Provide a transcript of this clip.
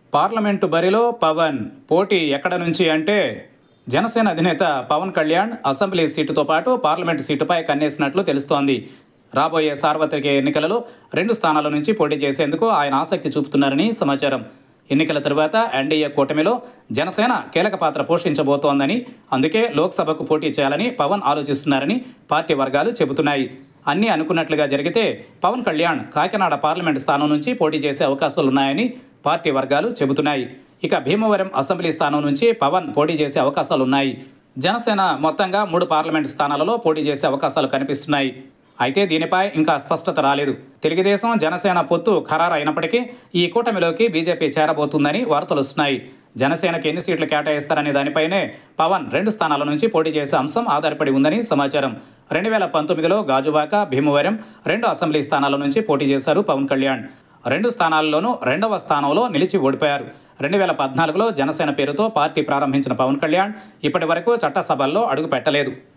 Parliament బరిలో పవన్ పోటీ ఎక్కడ నుంచి అంటే జనసేన అధినేత పవన్ కళ్యాణ్ అసెంబ్లీ సీటుతో పాటు పార్లమెంటు సీటుపై కన్నేసినట్లు తెలుస్తోంది. రాబోయే సార్వత్రిక ఎన్నికలలో 2 స్థానాల నుంచి పోటీ చేసేందుకు ఆయన ఆసక్తి చూపుతున్నారని సమాచారం. ఎన్నికల తరువాత ఎన్డీఏ కూటమిలో జనసేన కీలక పాత్ర పోషించబోతోందని, అందుకే లోక్సభకు పోటీ చేయాలని పవన్ ఆలోచిస్తున్నారని పార్టీ వర్గాలు చెబుతున్నాయి. అన్నీ అనుకున్నట్లుగా జరిగితే పవన్ కళ్యాణ్ కాకినాడ పార్లమెంటు స్థానం నుంచి పోటీ చేసే అవకాశాలున్నాయని పార్టీ వర్గాలు చెబుతున్నాయి. ఇక భీమవరం అసెంబ్లీ స్థానం నుంచి పవన్ పోటీ చేసే అవకాశాలున్నాయి. జనసేన మొత్తంగా 3 పార్లమెంటు స్థానాలలో పోటీ చేసే అవకాశాలు కనిపిస్తున్నాయి. అయితే దీనిపై ఇంకా స్పష్టత రాలేదు. తెలుగుదేశం జనసేన పొత్తు ఖరారు అయినప్పటికీ ఈ కూటమిలోకి బీజేపీ చేరబోతుందని వార్తలు వస్తున్నాయి. జనసేనకు ఎన్ని సీట్లు కేటాయిస్తారనే దానిపైనే పవన్ 2 స్థానాల నుంచి పోటీ చేసే అంశం ఆధారపడి ఉందని సమాచారం. 2019లో గాజువాక, భీమవరం 2 అసెంబ్లీ స్థానాల నుంచి పోటీ చేశారు పవన్ కళ్యాణ్. 2 స్థానాల్లోనూ 2వ స్థానంలో నిలిచి ఓడిపోయారు. 2014లో జనసేన పేరుతో పార్టీ ప్రారంభించిన పవన్ కళ్యాణ్ ఇప్పటి వరకు చట్టసభల్లో అడుగు పెట్టలేదు.